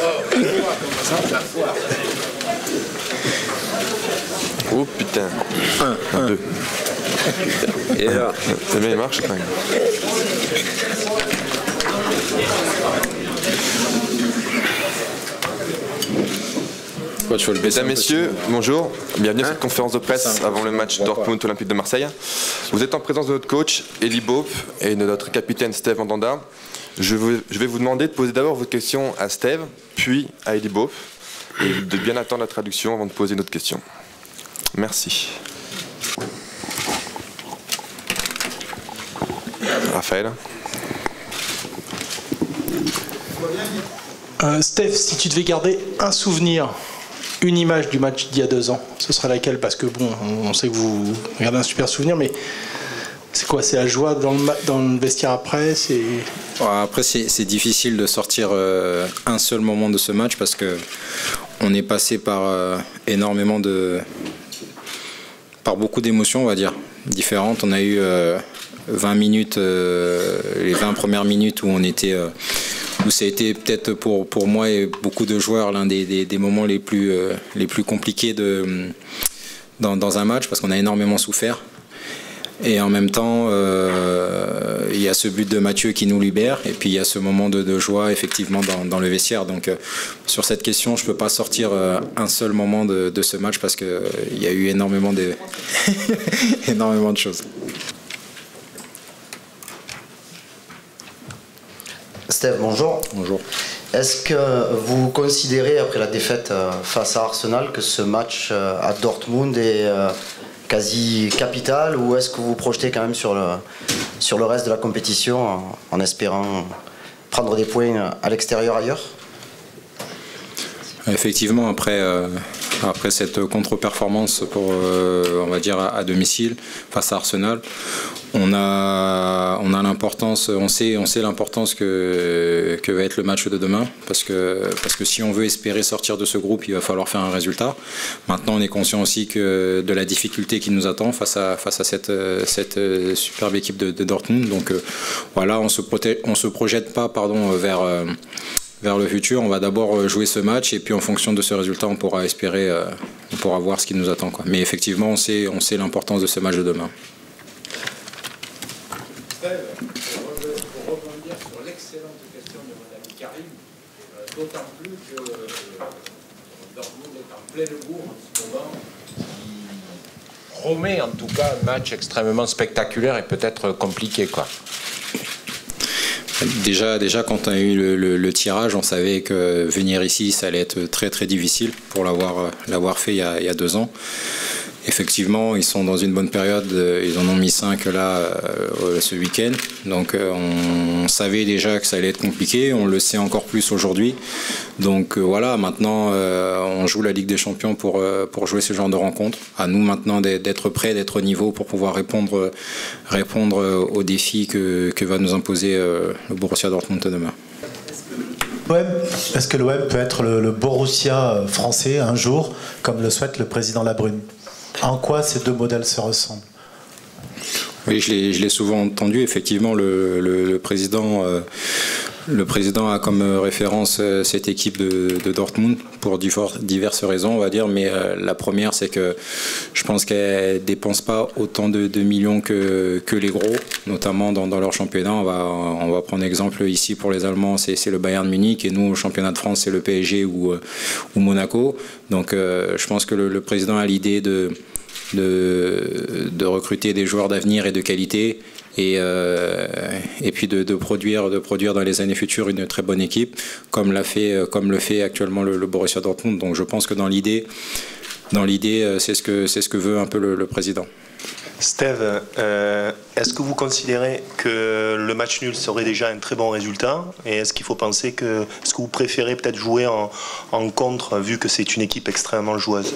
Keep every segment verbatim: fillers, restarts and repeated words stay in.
Oh putain. Un, un. Deux. Et là. C'est bien, il marche quand même. Mesdames, Messieurs, bonjour. Bienvenue à cette conférence de presse avant le match Dortmund Olympique de Marseille. Vous êtes en présence de notre coach, Elie Boop, et de notre capitaine, Steve Mandanda. Je, vous, je vais vous demander de poser d'abord vos questions à Steve, puis à Elie Boop, et de bien attendre la traduction avant de poser notre question. Merci. Raphaël. Euh, Steph, si tu devais garder un souvenir, une image du match d'il y a deux ans, ce serait laquelle? Parce que bon, on sait que vous gardez un super souvenir, mais c'est quoi? C'est la joie dans le, dans le vestiaire après? C'est... Après, c'est difficile de sortir euh, un seul moment de ce match parce que on est passé par euh, énormément de, par beaucoup d'émotions, on va dire, différentes. On a eu euh, vingt minutes, euh, les vingt premières minutes où on était euh, où ça a été peut-être pour, pour moi et beaucoup de joueurs l'un des, des, des moments les plus, euh, les plus compliqués de, dans, dans un match parce qu'on a énormément souffert. Et en même temps, euh, il y a ce but de Mathieu qui nous libère et puis il y a ce moment de, de joie effectivement dans, dans le vestiaire. Donc euh, sur cette question, je ne peux pas sortir euh, un seul moment de, de ce match parce qu'il euh, y a eu énormément de, énormément de choses. Steve, bonjour. Bonjour. Est-ce que vous considérez, après la défaite face à Arsenal, que ce match à Dortmund est quasi capital, ou est-ce que vous vous projetez quand même sur le, sur le reste de la compétition en, en espérant prendre des points à l'extérieur ailleurs? Effectivement, après, euh, après cette contre-performance pour, euh, on va dire, à, à domicile face à Arsenal, on a, on a l'importance, on sait, on sait l'importance que, que va être le match de demain, parce que, parce que si on veut espérer sortir de ce groupe, il va falloir faire un résultat. Maintenant, on est conscient aussi que de la difficulté qui nous attend face à, face à cette, cette superbe équipe de, de Dortmund. Donc euh, voilà, on se protège, on se projette pas, pardon, vers euh, vers le futur. On va d'abord jouer ce match et puis en fonction de ce résultat, on pourra espérer, euh, on pourra voir ce qui nous attend, quoi. Mais effectivement, on sait, on sait l'importance de ce match de demain. Pour rebondir sur l'excellente question de mon ami Karim, d'autant plus que Dortmund est en pleine bourre en ce moment, qui promet en tout cas un match extrêmement spectaculaire et peut-être compliqué, quoi. Déjà, déjà, quand on a eu le, le, le tirage, on savait que venir ici, ça allait être très très difficile pour l'avoir l'avoir fait il y, a, il y a deux ans. Effectivement, ils sont dans une bonne période, ils en ont mis cinq là euh, ce week-end. Donc euh, on savait déjà que ça allait être compliqué, on le sait encore plus aujourd'hui. Donc euh, voilà, maintenant euh, on joue la Ligue des Champions pour, euh, pour jouer ce genre de rencontre. À nous maintenant d'être prêts, d'être au niveau pour pouvoir répondre, répondre aux défis que, que va nous imposer euh, le Borussia Dortmund demain. Est-ce que l'O M peut être le, le Borussia français un jour, comme le souhaite le président Labrune? En quoi ces deux modèles se ressemblent? Oui, je l'ai souvent entendu. Effectivement, le, le, le président, euh, le président a comme référence euh, cette équipe de, de Dortmund pour diverses raisons, on va dire. Mais euh, la première, c'est que je pense qu'elle ne dépense pas autant de, de millions que, que les gros, notamment dans, dans leur championnat. On va, on va prendre exemple ici pour les Allemands, c'est le Bayern Munich, et nous, au championnat de France, c'est le P S G ou, ou Monaco. Donc, euh, je pense que le, le président a l'idée de De, de recruter des joueurs d'avenir et de qualité et, euh, et puis de, de, produire, de produire dans les années futures une très bonne équipe comme, l'a fait, comme le fait actuellement le, le Borussia Dortmund. Donc je pense que dans l'idée, dans l'idée, c'est ce que, c'est ce que veut un peu le, le président. Steve, euh, est-ce que vous considérez que le match nul serait déjà un très bon résultat? Et est-ce qu'il faut penser que, est-ce que vous préférez peut-être jouer en, en contre vu que c'est une équipe extrêmement joueuse?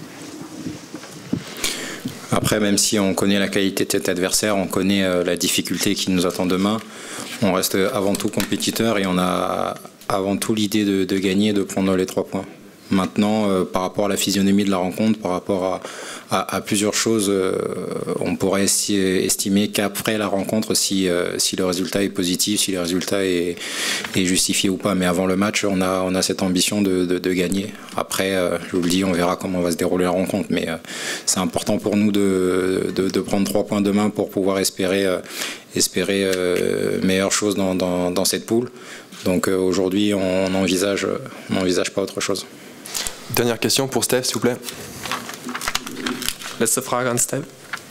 Après, même si on connaît la qualité de cet adversaire, on connaît la difficulté qui nous attend demain, on reste avant tout compétiteur et on a avant tout l'idée de, de gagner, de prendre les trois points. Maintenant, euh, par rapport à la physionomie de la rencontre, par rapport à, à, à plusieurs choses, euh, on pourrait esti estimer qu'après la rencontre, si, euh, si le résultat est positif, si le résultat est, est justifié ou pas. Mais avant le match, on a, on a cette ambition de, de, de gagner. Après, euh, je vous le dis, on verra comment va se dérouler la rencontre. Mais euh, c'est important pour nous de, de, de prendre trois points demain pour pouvoir espérer, euh, espérer euh, meilleures choses dans, dans, dans cette poule. Donc euh, aujourd'hui, on n'envisage on n'envisage pas autre chose. Dernière question pour Steve, s'il vous plaît. Letzte Frage an Steve.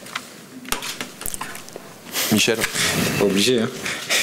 Michel. Obligé, hein.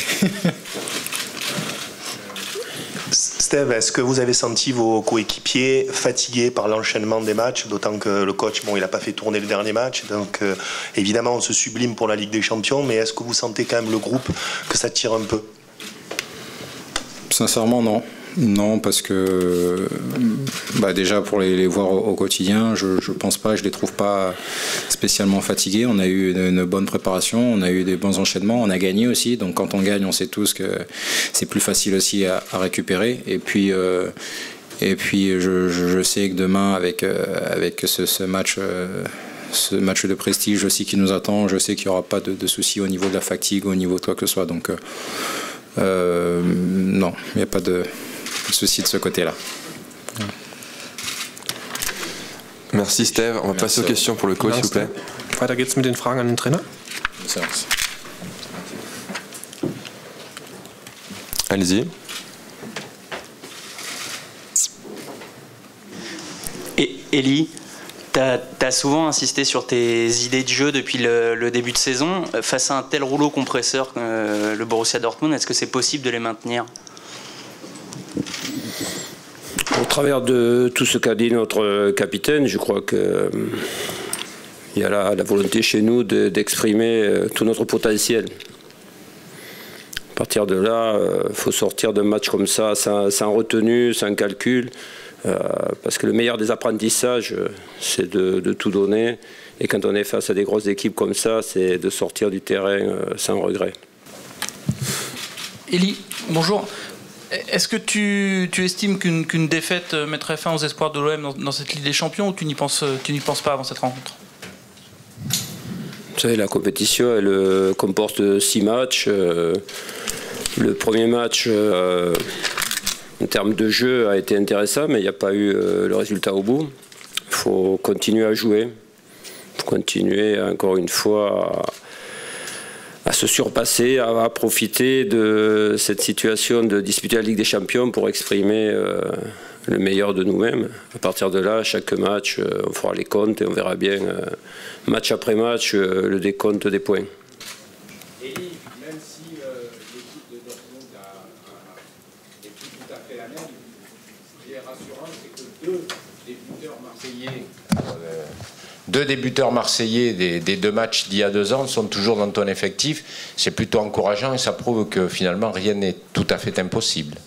Steve, est-ce que vous avez senti vos coéquipiers fatigués par l'enchaînement des matchs, d'autant que le coach, bon, il n'a pas fait tourner le dernier match, donc euh, évidemment on se sublime pour la Ligue des Champions, mais est-ce que vous sentez quand même le groupe que ça tire un peu? Sincèrement, non. Non, parce que bah déjà pour les, les voir au, au quotidien, je, je pense pas, je les trouve pas spécialement fatigués. On a eu une, une bonne préparation, on a eu des bons enchaînements, on a gagné aussi. Donc quand on gagne, on sait tous que c'est plus facile aussi à, à récupérer. Et puis euh, et puis je, je, je sais que demain avec euh, avec ce, ce match. Euh, ce match de prestige aussi qui nous attend, je sais qu'il n'y aura pas de, de soucis au niveau de la fatigue, au niveau de quoi que ce soit. Donc euh, euh, non, il n'y a pas de souci de ce côté-là. Merci Steve. On va Merci. passer aux questions pour le coach, s'il vous plaît. Weiter geht's mit den Fragen an den Trainer. Allez-y. Et Elie, tu as souvent insisté sur tes idées de jeu depuis le, le début de saison. Face à un tel rouleau compresseur que euh, le Borussia Dortmund, est-ce que c'est possible de les maintenir ? Au travers de tout ce qu'a dit notre capitaine, je crois qu'il euh, y a la, la volonté chez nous d'exprimer de, euh, tout notre potentiel. À partir de là, il euh, faut sortir d'un match comme ça, sans, sans retenue, sans calcul, euh, parce que le meilleur des apprentissages, c'est de, de tout donner. Et quand on est face à des grosses équipes comme ça, c'est de sortir du terrain euh, sans regret. Elie, bonjour. Est-ce que tu, tu estimes qu'une qu'une défaite mettrait fin aux espoirs de l'O M dans, dans cette Ligue des Champions, ou tu n'y penses, tu n'y penses pas avant cette rencontre? Vous savez, la compétition, elle euh, comporte six matchs. Euh, le premier match, euh, en termes de jeu, a été intéressant, mais il n'y a pas eu euh, le résultat au bout. Il faut continuer à jouer. Il faut continuer, encore une fois, à à se surpasser, à, à profiter de cette situation de disputer la Ligue des Champions pour exprimer euh, le meilleur de nous-mêmes. À partir de là, chaque match, euh, on fera les comptes et on verra bien, euh, match après match, euh, le décompte des points. Et même si euh, l'équipe de Dortmund a, a, est plus tout à fait la même, ce qui est rassurant, c'est que deux débuteurs marseillais euh, Deux débuteurs marseillais des, des deux matchs d'il y a deux ans sont toujours dans ton effectif. C'est plutôt encourageant et ça prouve que finalement rien n'est tout à fait impossible.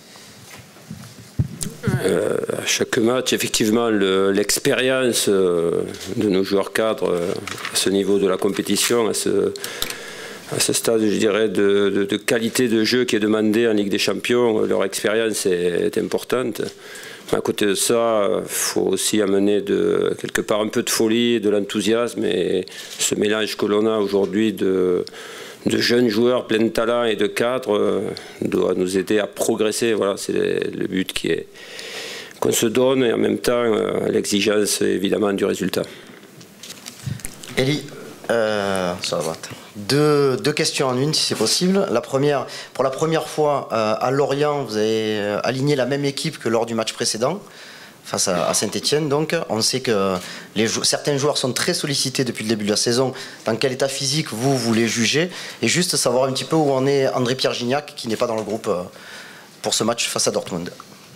Euh, à chaque match, effectivement, l'expérience le, euh, de nos joueurs cadres euh, à ce niveau de la compétition, à ce, à ce stade, je dirais, de, de, de qualité de jeu qui est demandé en Ligue des Champions, leur expérience est, est importante. À côté de ça, il faut aussi amener de, quelque part un peu de folie, de l'enthousiasme, et ce mélange que l'on a aujourd'hui de, de jeunes joueurs pleins de talent et de cadres euh, doit nous aider à progresser. Voilà, c'est le but qui est qu'on se donne, et en même temps euh, l'exigence évidemment du résultat. Elie, euh, ça va. Deux, deux questions en une si c'est possible. La première, pour la première fois euh, à Lorient, vous avez aligné la même équipe que lors du match précédent face à, à Saint-Etienne. Donc on sait que les, certains joueurs sont très sollicités depuis le début de la saison. Dans quel état physique vous, vous les jugez? Et juste savoir un petit peu où en est André-Pierre Gignac, qui n'est pas dans le groupe euh, pour ce match face à Dortmund.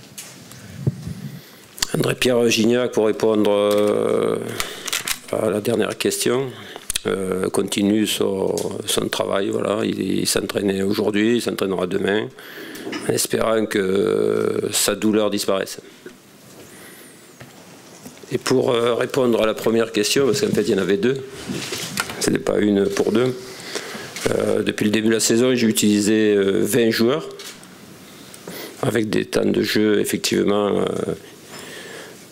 André-Pierre Gignac, pour répondre euh, à la dernière question, Euh, continue son, son travail. Voilà. Il, il s'entraînait aujourd'hui, il s'entraînera demain, en espérant que sa douleur disparaisse. Et pour euh, répondre à la première question, parce qu'en fait il y en avait deux, ce n'est pas une pour deux, euh, depuis le début de la saison j'ai utilisé euh, vingt joueurs, avec des temps de jeu effectivement euh,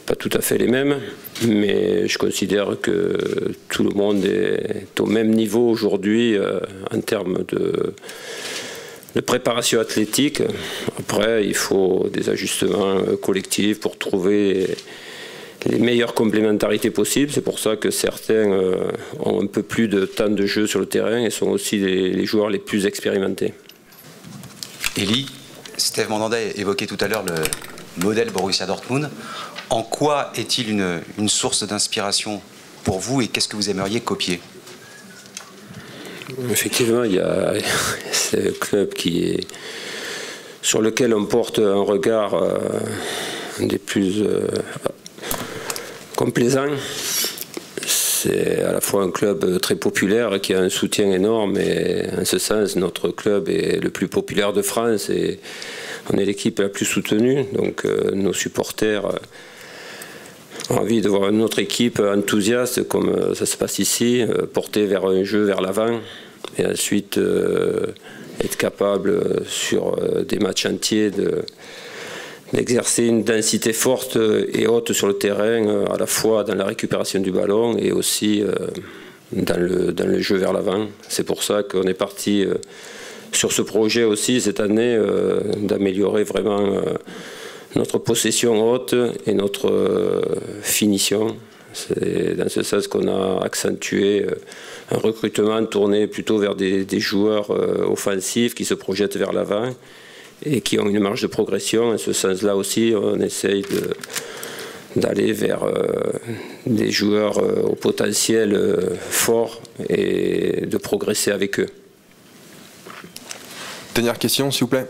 pas tout à fait les mêmes, mais je considère que tout le monde est au même niveau aujourd'hui euh, en termes de, de préparation athlétique. Après, il faut des ajustements collectifs pour trouver les meilleures complémentarités possibles. C'est pour ça que certains euh, ont un peu plus de temps de jeu sur le terrain et sont aussi les, les joueurs les plus expérimentés. Elie, Steve Mandanda évoquait tout à l'heure le modèle Borussia Dortmund. En quoi est-il une, une source d'inspiration pour vous et qu'est-ce que vous aimeriez copier? Effectivement, il y a c'est un club qui est, sur lequel on porte un regard euh, des plus euh, complaisants. C'est à la fois un club très populaire qui a un soutien énorme et en ce sens, notre club est le plus populaire de France et on est l'équipe la plus soutenue. Donc euh, nos supporters euh, ont envie de voir notre équipe enthousiaste comme ça se passe ici, euh, portée vers un jeu vers l'avant et ensuite euh, être capable sur euh, des matchs entiers de d'exercer une densité forte et haute sur le terrain, à la fois dans la récupération du ballon et aussi dans le, dans le jeu vers l'avant. C'est pour ça qu'on est parti sur ce projet aussi cette année d'améliorer vraiment notre possession haute et notre finition. C'est dans ce sens qu'on a accentué un recrutement tourné plutôt vers des, des joueurs offensifs qui se projettent vers l'avant et qui ont une marge de progression. En ce sens-là aussi, on essaye d'aller vers euh, des joueurs euh, au potentiel euh, fort et de progresser avec eux. Dernière question, s'il vous plaît.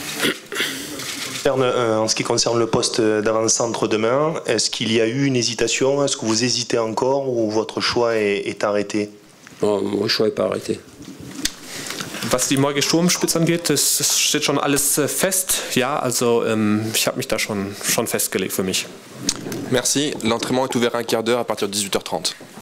En ce qui concerne le poste d'avant-centre demain, est-ce qu'il y a eu une hésitation? Est-ce que vous hésitez encore ou votre choix est, est arrêté? Non, mon choix n'est pas arrêté. Was die Morge Sturmspitze angeht, das, das steht schon alles fest. Ja, also ähm, ich habe mich da schon, schon festgelegt für mich. Merci. L'entraînement est ouvert à un quart d'heure à partir de dix-huit heures trente.